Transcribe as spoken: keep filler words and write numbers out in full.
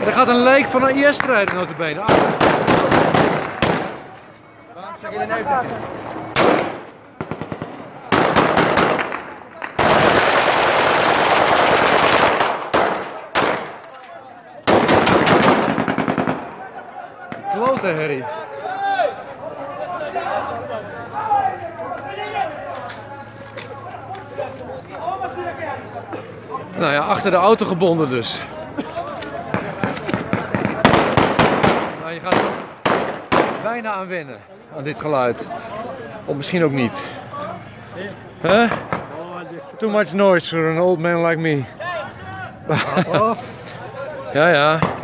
Er gaat een leek van een I S-strijder notabene. Ah. Waarom zeg je de neus tegen? Klote herrie. Nou ja, achter de auto gebonden dus. Nou, je gaat er bijna aan wennen, aan dit geluid. Of misschien ook niet. Huh? Too much noise for an old man like me. Ja, ja.